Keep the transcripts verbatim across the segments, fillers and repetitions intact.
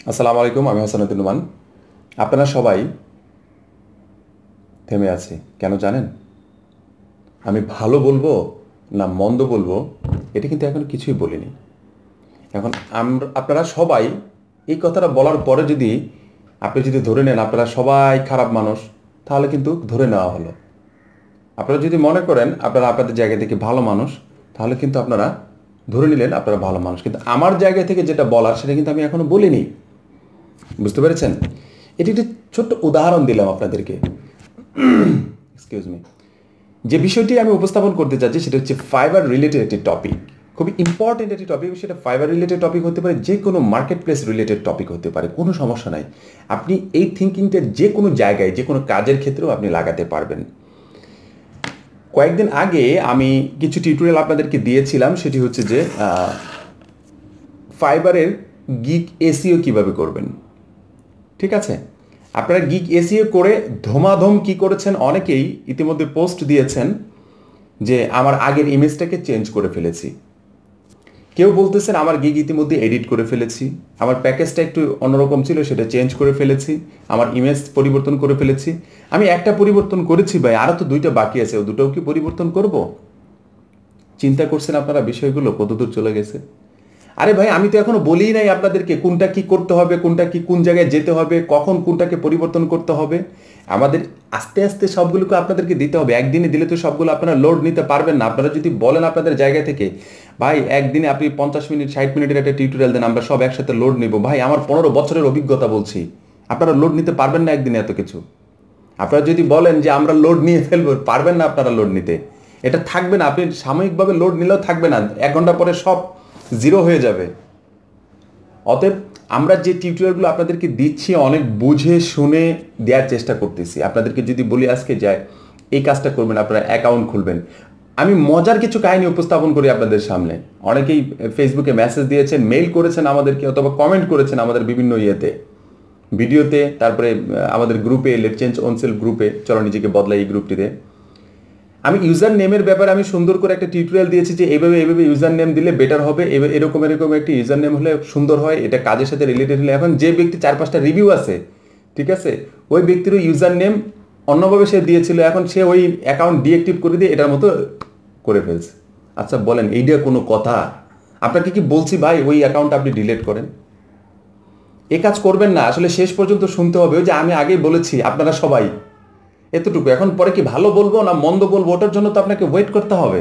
আসসালামু আলাইকুম, আমি হাসানুদ্দিন নুমান। আপনারা সবাই থেমে আছে কেন জানেন? আমি ভালো বলবো না মন্দ বলবো এটা কিন্তু এখন কিছুই বলিনি। এখন আমরা আপনারা সবাই এই কথাটা বলার পরে যদি আপনি যদি ধরে নেন আপনারা সবাই খারাপ মানুষ, তাহলে কিন্তু ধরে নেওয়া হলো। আপনারা যদি মনে করেন আপনারা আপনাদের জায়গা থেকে ভালো মানুষ, তাহলে কিন্তু আপনারা ধরে নিলেন আপনারা ভালো মানুষ। কিন্তু আমার জায়গা থেকে যেটা বলার সেটা কিন্তু আমি এখনো বলিনি। বুঝতে পেরেছেন? এটি একটি ছোট্ট উদাহরণ দিলাম আপনাদেরকে। Excuse me. যে বিষয়টি আমি উপস্থাপন করতে চাচ্ছি সেটা হচ্ছে ফাইবার রিলেটেড একটি টপিক। খুবই ইম্পর্টেন্ট একটি টপিক। সেটা ফাইবার রিলেটেড টপিক হতে পারে, যে কোনো মার্কেট প্লেস রিলেটেড টপিক হতে পারে, কোনো সমস্যা নাই। আপনি এই থিঙ্কিংটা যে কোনো জায়গায় যে কোনো কাজের ক্ষেত্রেও আপনি লাগাতে পারবেন। কয়েকদিন আগে আমি কিছু টিউটোরিয়াল আপনাদেরকে দিয়েছিলাম, সেটি হচ্ছে যে ফাইবারের গিগ এসইও কিভাবে করবেন। ঠিক আছে, আপনারা গিগ এসইও করে ধমাধম কি করেছেন, অনেকেই ইতিমধ্যে পোস্ট দিয়েছেন যে আমার আগের ইমেজটাকে চেঞ্জ করে ফেলেছি। কেউ বলতেছেন আমার গিগ ইতিমধ্যে এডিট করে ফেলেছি, আমার প্যাকেজটা একটু অন্যরকম ছিল সেটা চেঞ্জ করে ফেলেছি, আমার ইমেজ পরিবর্তন করে ফেলেছি। আমি একটা পরিবর্তন করেছি ভাই, আরও তো দুইটা বাকি আছে, ও দুটোও কি পরিবর্তন করব? চিন্তা করছেন আপনারা বিষয়গুলো কতদূর চলে গেছে? আরে ভাই, আমি তো এখনো বলি নাই আপনাদেরকে কোনটা কি করতে হবে, কোনটা কি কোন জায়গায় যেতে হবে, কখন কোনটাকে পরিবর্তন করতে হবে। আমাদের আস্তে আস্তে সবগুলোকে আপনাদেরকে দিতে হবে। একদিনে দিলে তো সবগুলো আপনারা লোড নিতে পারবেন না। আপনারা যদি বলেন আপনাদের জায়গা থেকে ভাই একদিনে আপনি পঞ্চাশ মিনিট ষাট মিনিটের একটা টিউটোরিয়াল দেন, আমরা সব একসাথে লোড নিব, ভাই আমার পনেরো বছরের অভিজ্ঞতা বলছি আপনারা লোড নিতে পারবেন না একদিনে এত কিছু। আপনারা যদি বলেন যে আমরা লোড নিয়ে ফেলবো, পারবেন না আপনারা লোড নিতে। এটা থাকবে না, আপনি সাময়িকভাবে লোড নিলেও থাকবে না, এক ঘন্টা পরে সব জিরো হয়ে যাবে। অতএব আমরা যে টিউটোরিয়ালগুলো আপনাদেরকে দিচ্ছি অনেক বুঝে শুনে দেওয়ার চেষ্টা করতেছি। আপনাদেরকে যদি বলি আজকে যায় এই কাজটা করবেন, আপনারা অ্যাকাউন্ট খুলবেন, আমি মজার কিছু কাহিনী উপস্থাপন করি আপনাদের সামনে। অনেকেই ফেসবুকে মেসেজ দিয়েছেন, মেইল করেছেন আমাদেরকে, অথবা কমেন্ট করেছেন আমাদের বিভিন্ন ইয়েতে, ভিডিওতে, তারপরে আমাদের গ্রুপে লেট চেঞ্জ অনসেল গ্রুপে, চলো নিজেকে বদলাই এই গ্রুপটিতে। আমি ইউজার নেমের ব্যাপারে আমি সুন্দর করে একটা টিউটোরিয়াল দিয়েছি যে এইভাবে এইভাবে ইউজার নেম দিলে বেটার হবে, এরকম এরকম একটি ইউজার নেম হলে সুন্দর হয়, এটা কাজের সাথে রিলেটেড হলে। এখন যে ব্যক্তি চার পাঁচটা রিভিউ আছে, ঠিক আছে, ওই ব্যক্তিরও ইউজার নেম অন্যভাবে সে দিয়েছিল, এখন সে ওই অ্যাকাউন্ট ডিঅ্যাক্টিভ করে দিয়ে এটার মতো করে ফেলছে। আচ্ছা বলেন, এইটা কোনো কথা? আপনাকে কি বলছি ভাই ওই অ্যাকাউন্ট আপনি ডিলিট করেন? এ কাজ করবেন না। আসলে শেষ পর্যন্ত শুনতে হবে, ওই যে আমি আগেই বলেছি আপনারা সবাই এতটুকু। এখন পরে কি ভালো বলবো না মন্দ বলবো, ওটার জন্য তো আপনাকে ওয়েট করতে হবে।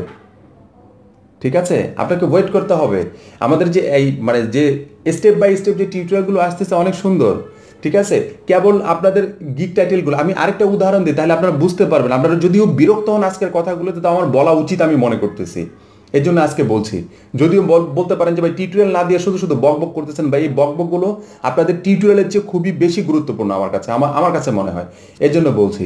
ঠিক আছে, আপনাকে ওয়েট করতে হবে। আমাদের যে এই মানে যে স্টেপ বাই স্টেপ যে টিউটোরিয়ালগুলো আসতেছে অনেক সুন্দর, ঠিক আছে। কেবল আপনাদের গিগ টাইটেলগুলো আমি আরেকটা উদাহরণ দিই, তাহলে আপনারা বুঝতে পারবেন। আপনারা যদিও বিরক্ত হন আজকের কথাগুলোতে, তো আমার বলা উচিত আমি মনে করতেছি, এই জন্য আজকে বলছি। যদিও বলতে পারেন যে ভাই টিউটোরিয়াল না দিয়ে শুধু শুধু বক বক করতেছেন, ভাই এই বক বকগুলো আপনাদের টিউটোরিয়ালের চেয়ে খুবই বেশি গুরুত্বপূর্ণ আমার কাছে, আমার আমার কাছে মনে হয়। এই জন্য বলছি,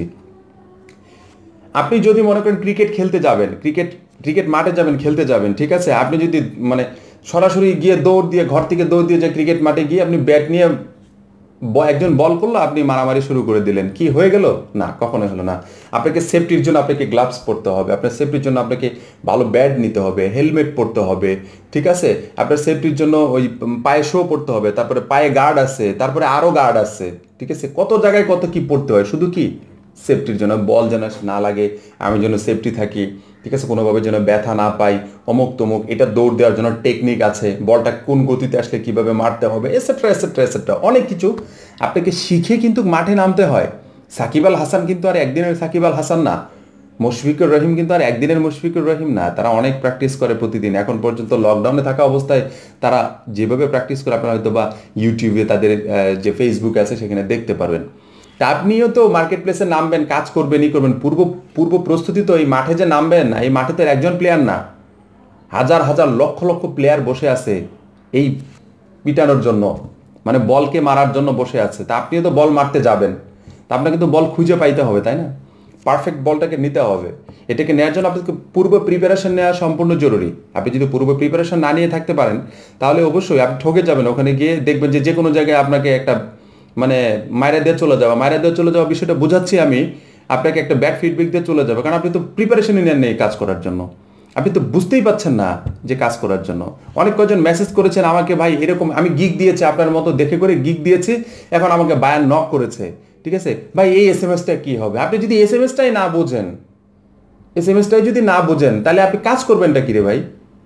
আপনি যদি মনে করেন ক্রিকেট খেলতে যাবেন, ক্রিকেট ক্রিকেট মাঠে যাবেন খেলতে যাবেন, ঠিক আছে, আপনি যদি মানে সরাসরি গিয়ে দৌড় দিয়ে ঘর থেকে দৌড় দিয়ে যে ক্রিকেট মাঠে গিয়ে আপনি ব্যাট নিয়ে একজন বল করলো, আপনি মারামারি শুরু করে দিলেন, কি হয়ে গেল? না, কখনোই হলো না। আপনাকে সেফটির জন্য আপনাকে গ্লাভস পরতে হবে, আপনার সেফটির জন্য আপনাকে ভালো ব্যাট নিতে হবে, হেলমেট পরতে হবে, ঠিক আছে, আপনার সেফটির জন্য ওই পায়ে শো পরতে হবে, তারপরে পায়ে গার্ড আছে, তারপরে আরও গার্ড আছে, ঠিক আছে, কত জায়গায় কত কি পড়তে হয়, শুধু কি সেফটির জন্য, বল যেন না লাগে, আমি যেন সেফটি থাকি, ঠিক আছে, কোনোভাবে যেন ব্যথা না পাই, অমুক তমুক, এটা দৌড় দেওয়ার জন্য টেকনিক আছে, বলটা কোন গতিতে আসলে কিভাবে মারতে হবে, এসেট্রা এসেট্রা এসেট্রা অনেক কিছু আপনাকে শিখে কিন্তু মাঠে নামতে হয়। সাকিব আল হাসান কিন্তু আর একদিনের সাকিব আল হাসান না, মুশফিকুর রহিম কিন্তু আর একদিনের মুশফিকুর রহিম না, তারা অনেক প্র্যাকটিস করে প্রতিদিন। এখন পর্যন্ত লকডাউনে থাকা অবস্থায় তারা যেভাবে প্র্যাকটিস করে আপনারা হয়তো বা ইউটিউবে তাদের যে ফেসবুক আছে সেখানে দেখতে পারবেন। তা আপনিও তো মার্কেট প্লেসে নামবেন, কাজ করবেনই করবেন, পূর্ব পূর্ব প্রস্তুতি তো, এই মাঠে যে নামবেন, এই মাঠে তো একজন প্লেয়ার না, হাজার হাজার লক্ষ লক্ষ প্লেয়ার বসে আছে এই পিটানোর জন্য, মানে বলকে মারার জন্য বসে আছে। তা আপনিও তো বল মারতে যাবেন, তা আপনাকে তো বল খুঁজে পাইতে হবে, তাই না? পারফেক্ট বলটাকে নিতে হবে। এটাকে নেওয়ার জন্য আপনাকে পূর্ব প্রিপারেশন নেওয়া সম্পূর্ণ জরুরি। আপনি যদি পূর্ব প্রিপারেশন না নিয়ে থাকতে পারেন, তাহলে অবশ্যই আপনি ঠকে যাবেন। ওখানে গিয়ে দেখবেন যে যে কোনো জায়গায় আপনাকে একটা মানে মায়েরা দিয়ে চলে যাওয়া, মায়েরা দিয়ে চলে যাওয়া বিষয়টা বোঝাচ্ছি আমি, আপনাকে একটা ব্যাড ফিডব্যাক দিয়ে চলে যাবে, কারণ আপনি তো প্রিপারেশনই নেন নেই কাজ করার জন্য। আপনি তো বুঝতেই পাচ্ছেন না যে কাজ করার জন্য। অনেক কজন মেসেজ করেছেন আমাকে, ভাই এরকম আমি গিগ দিয়েছি আপনার মতো দেখে করে গিগ দিয়েছি, এখন আমাকে বায়ার নক করেছে, ঠিক আছে ভাই এই এস এম এসটা কি হবে? আপনি যদি এস এম এসটাই না বোঝেন, এস এম এসটাই যদি না বোঝেন তাহলে আপনি কাজ করবেনটা কি রে ভাই?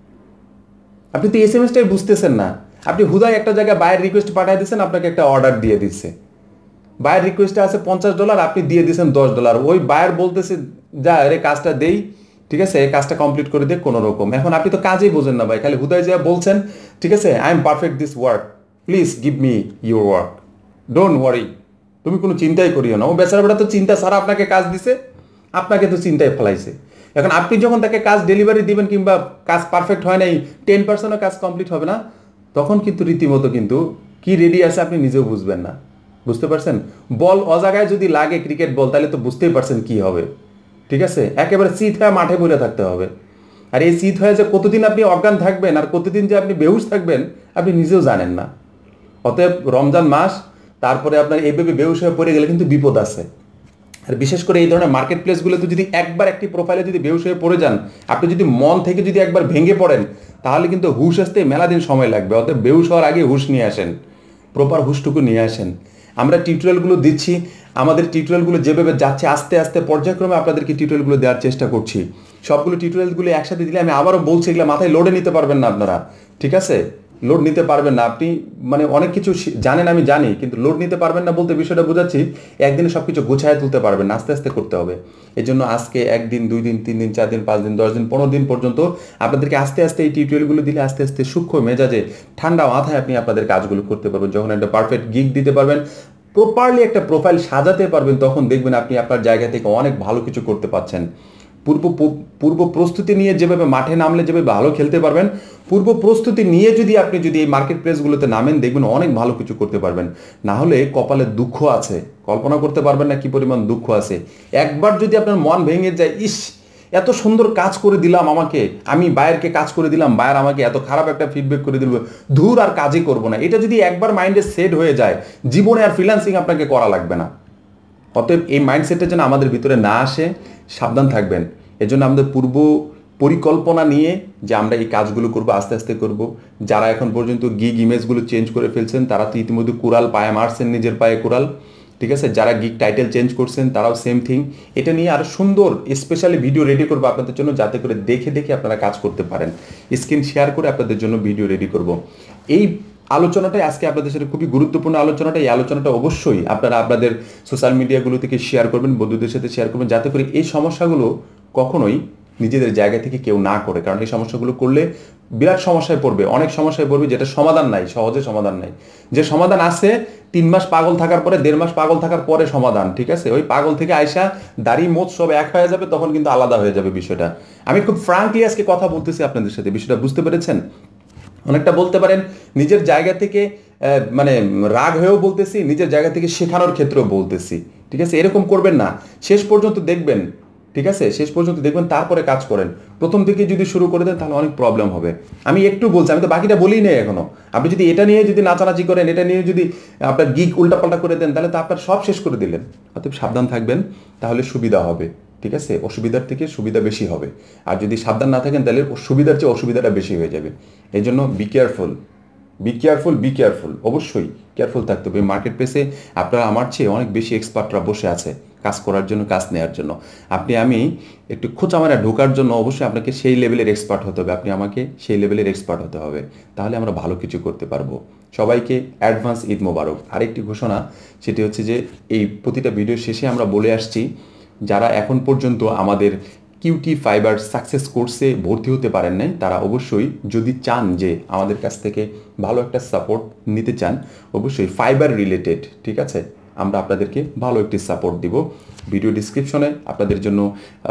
আপনি তো এস এম এসটাই বুঝতেছেন না। আপনি হুদায় একটা জায়গায় বায়ের রিকোয়েস্ট পাঠিয়ে দিচ্ছেন, আপনাকে একটা অর্ডার দিয়ে দিচ্ছে, বায়ের রিকোয়েস্টে আছে পঞ্চাশ ডলার, আপনি দিয়ে দিয়েছেন দশ ডলার, ওই বায়ার বলতেছে যা আরে কাজটা দেই, ঠিক আছে এই কাজটা কমপ্লিট করে দিয়ে কোনো রকম। এখন আপনি তো কাজেই বোঝেন না ভাই, খালি হুদায় যা বলছেন, ঠিক আছে I am perfect this work, please give me your work, don't worry, তুমি কোনো চিন্তাই করিও না। ও বেচারা বেটা তো চিন্তা ছাড়া আপনাকে কাজ দিছে, আপনাকে তো চিন্তায় ফেলাইছে। এখন আপনি যখন তাকে কাজ ডেলিভারি দিবেন কিংবা কাজ পারফেক্ট হয় নাই, টেন পার্সেন্টও কাজ কমপ্লিট হবে না, তখন কিন্তু রীতিমতো কিন্তু কি রেডি আছে আপনি নিজেও বুঝবেন না। বুঝতে পারছেন? বল অজাগায় যদি লাগে ক্রিকেট বল, তাহলে তো বুঝতেই পারছেন কি হবে, ঠিক আছে একেবারে চিত হয়ে মাঠে পড়ে থাকতে হবে। আর এই চিত হয়ে যে কতদিন আপনি অজ্ঞান থাকবেন আর কতদিন যে আপনি বেহুশ থাকবেন আপনি নিজেও জানেন না। অতএব রমজান মাস, তারপরে আপনার এইভাবে বেহুশ হয়ে পড়ে গেলে কিন্তু বিপদ আছে। আর বিশেষ করে এই ধরনের মার্কেট প্লেসগুলোতে যদি একবার একটি প্রোফাইলে যদি বেহুশ হয়ে পড়ে যান, আপনি যদি মন থেকে যদি একবার ভেঙে পড়েন, তাহলে কিন্তু হুশ আসতে মেলা দিন সময় লাগবে। অতএব বেহুশ হওয়ার আগে হুশ নিয়ে আসেন, প্রপার হুশটুকু নিয়ে আসেন। আমরা টিউটোরিয়ালগুলো দিচ্ছি, আমাদের টিউটোরিয়ালগুলো যেভাবে যাচ্ছে আস্তে আস্তে পর্যায়ক্রমে আপনাদেরকে টিউটোরিয়ালগুলো দেওয়ার চেষ্টা করছি। সবগুলো টিউটোরিয়ালগুলো একসাথে দিলে আমি আবারও বলছি, এগুলো মাথায় লোডে নিতে পারবেন না আপনারা, ঠিক আছে লোড নিতে পারবেন না আপনি, মানে অনেক কিছু জানেন আমি জানি, কিন্তু লোড নিতে পারবেন না বলতে বিষয়টা বোঝাচ্ছি একদিনে সব কিছু গুছায় তুলতে পারবেন না, আস্তে আস্তে করতে হবে। এই জন্য আজকে একদিন, দুই দিন, তিন দিন, চার দিন, পাঁচ দিন, দশ দিন, পনেরো দিন পর্যন্ত আপনাদেরকে আস্তে আস্তে এই টিউটোরিয়ালগুলো দিলে আস্তে আস্তে সূক্ষ্ম মেজাজে ঠান্ডা মাথায় আপনি আপনাদের কাজগুলো করতে পারবেন। যখন একটা পারফেক্ট গিগ দিতে পারবেন, প্রপারলি একটা প্রোফাইল সাজাতে পারবেন, তখন দেখবেন আপনি আপনার জায়গা থেকে অনেক ভালো কিছু করতে পারছেন। পূর্ব পূর্ব প্রস্তুতি নিয়ে যেভাবে মাঠে নামলে যেভাবে ভালো খেলতে পারবেন, পূর্ব প্রস্তুতি নিয়ে যদি আপনি যদি এই মার্কেট প্লেসগুলোতে নামেন, দেখবেন অনেক ভালো কিছু করতে পারবেন। না হলে কপালে দুঃখ আছে, কল্পনা করতে পারবেন না কি পরিমাণ দুঃখ আছে। একবার যদি আপনার মন ভেঙে যায়, ইস এত সুন্দর কাজ করে দিলাম, আমাকে আমি বায়ারকে কাজ করে দিলাম, বায়ার আমাকে এত খারাপ একটা ফিডব্যাক করে দিল, ধুর আর কাজই করবো না, এটা যদি একবার মাইন্ডে সেট হয়ে যায়, জীবনে আর ফ্রিল্যান্সিং আপনাকে করা লাগবে না। অতএব এই মাইন্ডসেটটা যেন আমাদের ভিতরে না আসে, সাবধান থাকবেন। এজন্য আমাদের পূর্ব পরিকল্পনা নিয়ে যে আমরা এই কাজগুলো করব, আস্তে আস্তে করব। যারা এখন পর্যন্ত গিগ ইমেজগুলো চেঞ্জ করে ফেলছেন তারা তো ইতিমধ্যে কুড়াল পায়ে মারছেন, নিজের পায়ে কুড়াল, ঠিক আছে। যারা গিগ টাইটেল চেঞ্জ করছেন তারাও সেম থিং। এটা নিয়ে আরও সুন্দর স্পেশালি ভিডিও রেডি করবো আপনাদের জন্য, যাতে করে দেখে দেখে আপনারা কাজ করতে পারেন। স্ক্রিন শেয়ার করে আপনাদের জন্য ভিডিও রেডি করব। এই আলোচনাটাই আজকে আপনাদের সাথে খুবই গুরুত্বপূর্ণ আলোচনাটা। এই আলোচনাটা অবশ্যই আপনারা আপনাদের সোশ্যাল মিডিয়াগুলো থেকে শেয়ার করবেন, বন্ধুদের সাথে শেয়ার করবেন, যাতে করে এই সমস্যাগুলো কখনোই নিজেদের জায়গা থেকে কেউ না করে। কারণ এই সমস্যাগুলো করলে বিরাট সমস্যায় পড়বে, অনেক সমস্যায় পড়বে, যেটা সমাধান নাই, সহজে সমাধান নাই। যে সমাধান আছে তিন মাস পাগল থাকার পরে, দেড় মাস পাগল থাকার পরে সমাধান, ঠিক আছে। ওই পাগল থেকে আয়সা দাড়ি মোচ সব এক হয়ে যাবে, তখন কিন্তু আলাদা হয়ে যাবে বিষয়টা। আমি খুব ফ্রাঙ্কলি আজকে কথা বলতেছি আপনাদের সাথে, বিষয়টা বুঝতে পেরেছেন? অনেকটা বলতে পারেন নিজের জায়গা থেকে মানে রাগ হয়েও বলতেছি, নিজের জায়গা থেকে শেখানোর ক্ষেত্রেও বলতেছি, ঠিক আছে। এরকম করবেন না, শেষ পর্যন্ত দেখবেন, ঠিক আছে শেষ পর্যন্ত দেখবেন, তারপরে কাজ করেন। প্রথম থেকে যদি শুরু করে দেন তাহলে অনেক প্রবলেম হবে। আমি একটু বলছি, আমি তো বাকিটা বলিই নেই এখনো। আপনি যদি এটা নিয়ে যদি নাচানাচি করেন, এটা নিয়ে যদি আপনার গিগ উল্টাপাল্টা করে দেন, তাহলে তো আপনার সব শেষ করে দিলেন। অতএব সাবধান থাকবেন, তাহলে সুবিধা হবে, ঠিক আছে। অসুবিধার থেকে সুবিধা বেশি হবে। আর যদি সাবধান না থাকেন তাহলে সুবিধার চেয়ে অসুবিধাটা বেশি হয়ে যাবে। এই জন্য be careful, be careful, be careful, অবশ্যই কেয়ারফুল থাকতে হবে। মার্কেট প্লেসে আপনারা আমার চেয়ে অনেক বেশি এক্সপার্টরা বসে আছে কাজ করার জন্য, কাজ নেওয়ার জন্য। আপনি আমি একটু খোঁচা মারা ঢোকার জন্য অবশ্যই আপনাকে সেই লেভেলের এক্সপার্ট হতে হবে, আপনি আমাকে সেই লেভেলের এক্সপার্ট হতে হবে, তাহলে আমরা ভালো কিছু করতে পারবো। সবাইকে অ্যাডভান্স ঈদ মোবারক। আরেকটি ঘোষণা, সেটি হচ্ছে যে এই প্রতিটা ভিডিও শেষে আমরা বলে আসছি, যারা এখন পর্যন্ত আমাদের কিউটি ফাইবার সাকসেস কোর্সে ভর্তি হতে পারেন নাই, তারা অবশ্যই যদি চান যে আমাদের কাছ থেকে ভালো একটা সাপোর্ট নিতে চান, অবশ্যই ফাইবার রিলেটেড, ঠিক আছে, আমরা আপনাদেরকে ভালো একটি সাপোর্ট দিব। ভিডিও ডিসক্রিপশনে আপনাদের জন্য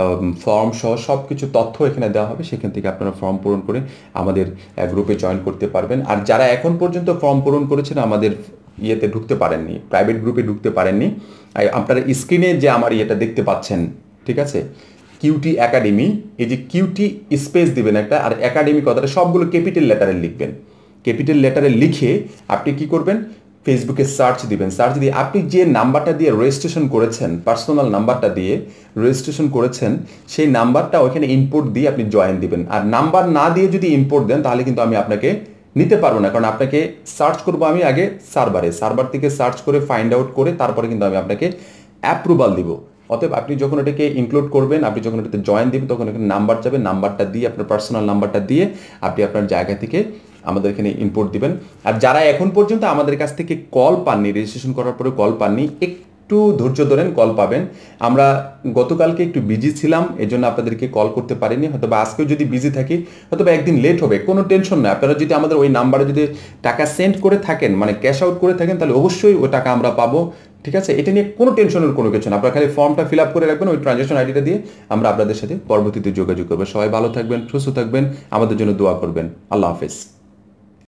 ফর্ম সহ সব কিছু তথ্য এখানে দেওয়া হবে, সেখান থেকে আপনারা ফর্ম পূরণ করে আমাদের গ্রুপে জয়েন করতে পারবেন। আর যারা এখন পর্যন্ত ফর্ম পূরণ করেছেন আমাদের ইয়েতে ঢুকতে পারেননি, প্রাইভেট গ্রুপে ঢুকতে পারেননি, আপনারা স্ক্রিনে যে আমার ইয়েটা দেখতে পাচ্ছেন, ঠিক আছে, কিউটি একাডেমি, এই যে কিউটি স্পেস দিবেন একটা, আর একাডেমি কথাটা সবগুলো ক্যাপিটাল লেটারে লিখবেন। ক্যাপিটাল লেটারে লিখে আপনি কি করবেন, ফেসবুকে সার্চ দিবেন, সার্চ দিয়ে আপনি যে নাম্বারটা দিয়ে রেজিস্ট্রেশন করেছেন, পার্সোনাল নাম্বারটা দিয়ে রেজিস্ট্রেশন করেছেন, সেই নাম্বারটা ওইখানে ইনপুট দিয়ে আপনি জয়েন দিবেন। আর নাম্বার না দিয়ে যদি ইনপুট দেন তাহলে কিন্তু আমি আপনাকে নিতে পারবো না, কারণ আপনাকে সার্চ করবো আমি আগে সার্ভারে, সার্ভার থেকে সার্চ করে ফাইন্ড আউট করে তারপরে কিন্তু আমি আপনাকে অ্যাপ্রুভাল দিব। অতএব আপনি যখন এটাকে ইনক্লুড করবেন, আপনি যখন এটাতে জয়েন দিবেন, তখন এখানে নাম্বার যাবে, নাম্বারটা দিয়ে আপনার পার্সোনাল নাম্বারটা দিয়ে আপনি আপনার জায়গা থেকে আমাদের এখানে ইনপুট দিবেন। আর যারা এখন পর্যন্ত আমাদের কাছ থেকে কল পাননি, রেজিস্ট্রেশন করার পরে কল পাননি, একটু ধৈর্য ধরেন, কল পাবেন। আমরা গতকালকে একটু বিজি ছিলাম, এই জন্য আপনাদেরকে কল করতে পারিনি, হয়তো বা আজকেও যদি বিজি থাকি হয়তো বা একদিন লেট হবে, কোনো টেনশন নয়। আপনারা যদি আমাদের ওই নাম্বারে যদি টাকা সেন্ড করে থাকেন, মানে ক্যাশ আউট করে থাকেন, তাহলে অবশ্যই ওই টাকা আমরা পাবো, ঠিক আছে? এটা নিয়ে কোনো টেনশনের কোনো কিছু না। আপনারা খালি ফর্মটা ফিল আপ করে রাখবেন, ওই ট্রানজ্যাকশন আইডিটা দিয়ে আমরা আপনাদের সাথে পরবর্তীতে যোগাযোগ করবো। সবাই ভালো থাকবেন, সুস্থ থাকবেন, আমাদের জন্য দোয়া করবেন। আল্লাহ হাফেজ।